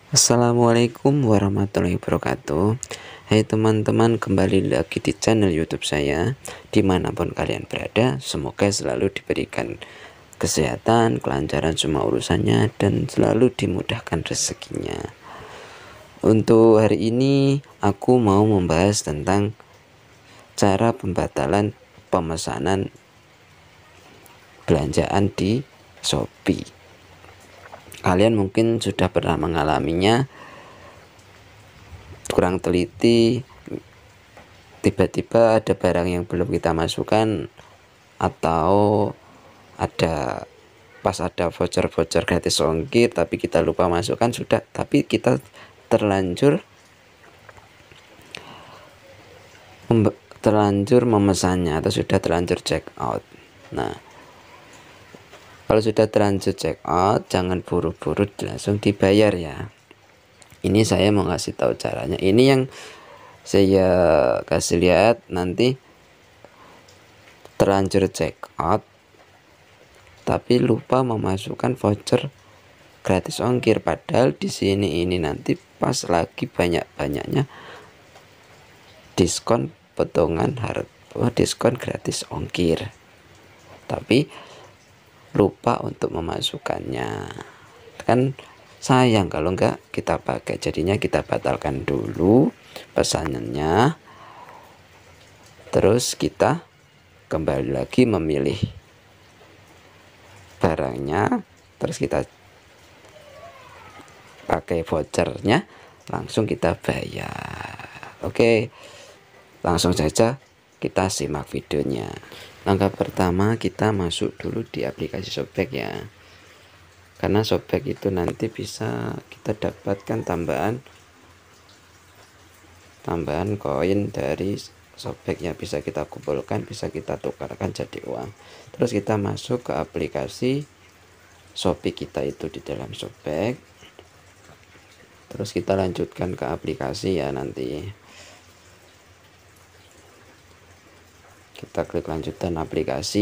Assalamualaikum warahmatullahi wabarakatuh. Hai teman-teman, kembali lagi di channel YouTube saya. Dimanapun kalian berada, semoga selalu diberikan kesehatan, kelancaran semua urusannya, dan selalu dimudahkan rezekinya. Untuk hari ini aku mau membahas tentang cara pembatalan pemesanan belanjaan di Shopee. Kalian mungkin sudah pernah mengalaminya, kurang teliti, tiba-tiba ada barang yang belum kita masukkan, atau pas ada voucher gratis ongkir tapi kita lupa masukkan, tapi kita terlanjur memesannya atau sudah terlanjur check out. Nah, kalau sudah terlanjur check out, jangan buru-buru langsung dibayar ya. Ini saya mau kasih tahu caranya. Ini yang saya kasih lihat, nanti terlanjur check out tapi lupa memasukkan voucher gratis ongkir, padahal di sini ini nanti pas lagi banyak-banyaknya diskon potongan harga, diskon gratis ongkir, tapi lupa untuk memasukkannya. Kan sayang kalau enggak kita pakai. Jadinya kita batalkan dulu pesanannya, terus kita kembali lagi memilih barangnya, terus kita pakai vouchernya, langsung kita bayar. Oke, langsung saja kita simak videonya. Langkah pertama, kita masuk dulu di aplikasi Shopback ya, karena Shopback itu nanti bisa kita dapatkan tambahan koin dari Shopback ya, bisa kita kumpulkan, bisa kita tukarkan jadi uang. Terus kita masuk ke aplikasi Shopee kita itu di dalam Shopback, terus kita lanjutkan ke aplikasi ya. Nanti kita klik lanjutan aplikasi.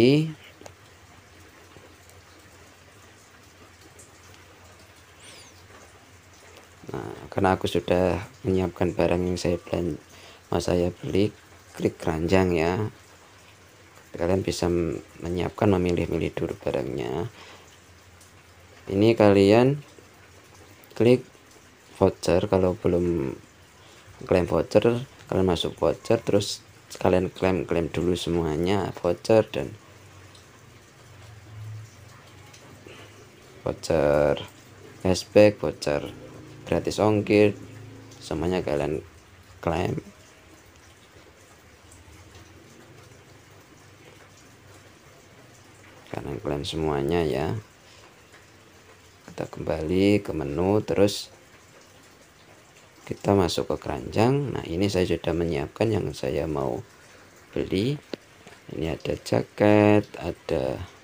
Nah, karena aku sudah menyiapkan barang yang mau saya beli, klik keranjang ya. Kalian bisa menyiapkan, memilih-milih dulu barangnya. Ini kalian klik voucher. Kalau belum klaim voucher, kalian masuk voucher, terus kalian klaim dulu semuanya, voucher dan voucher cashback, voucher gratis ongkir, semuanya kalian klaim. Kalian klaim semuanya ya. Kita kembali ke menu, terus kita masuk ke keranjang. Nah, ini saya sudah menyiapkan yang saya mau beli. Ini ada jaket, ada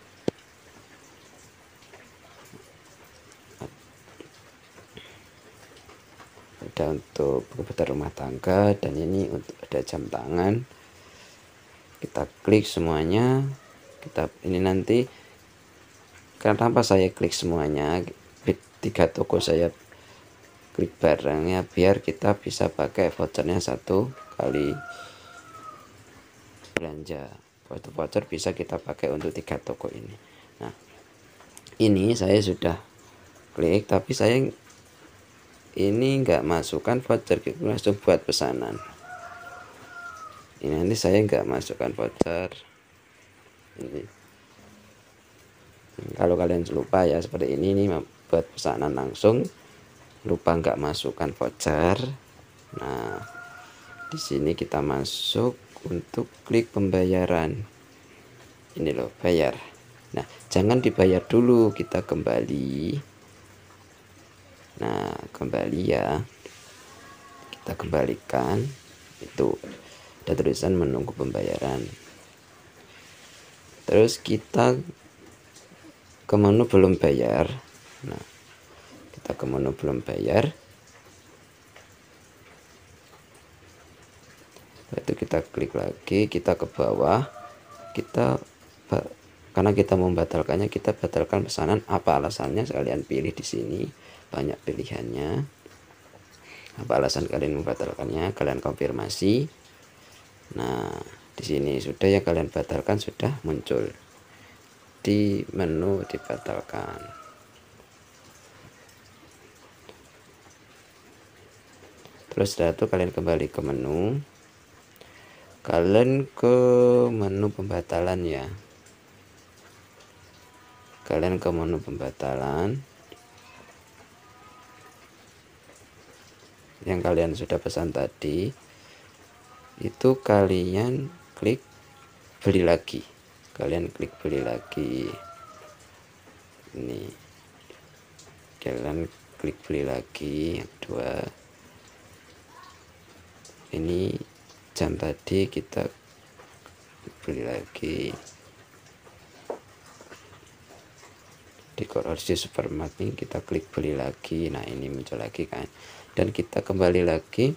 untuk kebutuhan rumah tangga, dan ini untuk ada jam tangan. Kita klik semuanya. Ini nanti kenapa saya klik semuanya, 3 toko saya klik barangnya, biar kita bisa pakai vouchernya 1 kali belanja. Voucher bisa kita pakai untuk 3 toko ini. Nah, ini saya sudah klik, tapi saya ini enggak masukkan voucher, gitu, langsung buat pesanan. Ini nanti saya enggak masukkan voucher. Ini kalau kalian lupa ya, seperti ini nih, buat pesanan langsung lupa enggak masukkan voucher. Nah, di sini kita masuk untuk klik pembayaran. Ini loh, bayar. Nah, jangan dibayar dulu, kita kembali. Nah, kembali ya, kita kembalikan. Itu ada tulisan menunggu pembayaran. Terus kita ke menu belum bayar. Nah, kita ke menu belum bayar. Itu kita klik lagi, kita ke bawah. Karena kita membatalkannya, kita batalkan pesanan. Apa alasannya? Kalian pilih di sini, banyak pilihannya. Apa alasan kalian membatalkannya? Kalian konfirmasi. Nah, di sini sudah ya, kalian batalkan, sudah muncul di menu dibatalkan. Terus setelah itu kalian kembali ke menu, kalian ke menu pembatalan ya, kalian ke menu pembatalan yang kalian sudah pesan tadi, itu kalian klik beli lagi, kalian klik beli lagi, ini kalian klik beli lagi. Yang kedua, ini jam tadi kita beli lagi di Korodsi Supermart ini, kita klik beli lagi. Nah, ini muncul lagi kan, dan kita kembali lagi,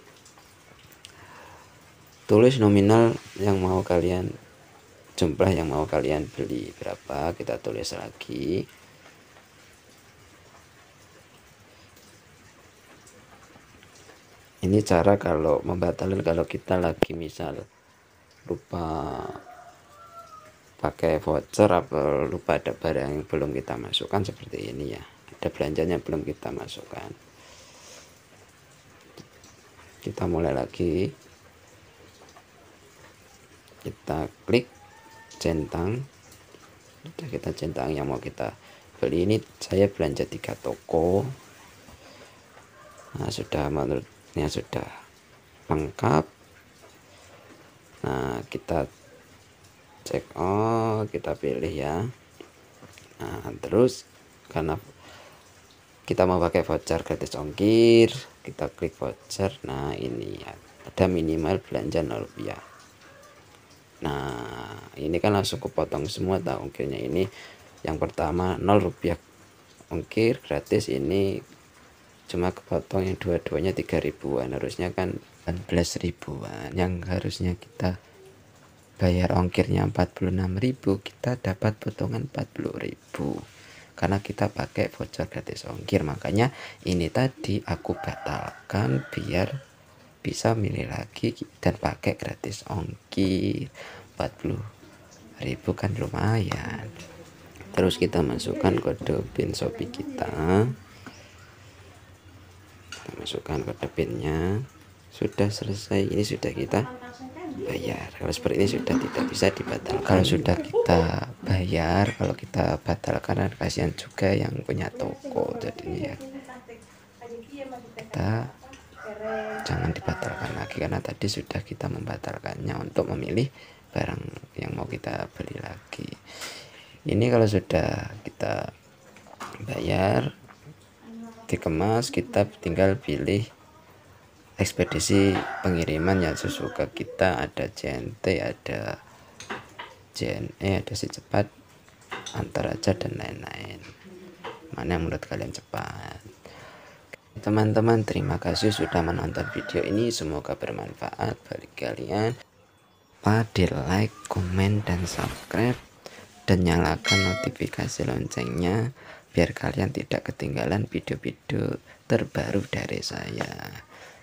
tulis nominal yang mau kalian, jumlah yang mau kalian beli berapa, kita tulis lagi. Ini cara kalau membatalkan, kalau kita lagi misal lupa pakai voucher atau lupa ada barang yang belum kita masukkan, seperti ini ya, ada belanjanya belum kita masukkan. Kita mulai lagi, kita klik centang, kita centang yang mau kita beli. Ini saya belanja 3 toko. Nah, sudah, menurutnya sudah lengkap. Nah, kita cek, oh kita pilih ya. Nah, terus karena kita mau pakai voucher gratis ongkir, kita klik voucher. Nah, ini ada minimal belanja 0 rupiah. Nah, ini kan langsung kepotong semua tahu ongkirnya. Ini yang pertama 0 rupiah ongkir gratis, ini cuma kepotong yang dua-duanya 3 ribuan, harusnya kan 14 ribuan. Yang harusnya kita bayar ongkirnya 46.000, kita dapat potongan 40.000 karena kita pakai voucher gratis ongkir. Makanya ini tadi aku batalkan biar bisa milih lagi dan pakai gratis ongkir. 40.000 kan lumayan. Terus kita masukkan kode PIN Shopee kita masukkan kode PIN-nya. Sudah selesai, ini sudah kita bayar. Kalau seperti ini sudah tidak bisa dibatalkan. Kalau sudah kita bayar, kalau kita batalkan, kasihan juga yang punya toko. Jadi ya, kita jangan dibatalkan lagi, karena tadi sudah kita membatalkannya untuk memilih barang yang mau kita beli lagi. Ini kalau sudah kita bayar, dikemas, kita tinggal pilih ekspedisi pengiriman yang sesuka kita. Ada JNT, ada JNE, ada Si Cepat, Antar Aja, dan lain-lain. Mana yang menurut kalian cepat? Teman-teman, terima kasih sudah menonton video ini, semoga bermanfaat bagi kalian. Di like, komen, dan subscribe, dan nyalakan notifikasi loncengnya biar kalian tidak ketinggalan video-video terbaru dari saya.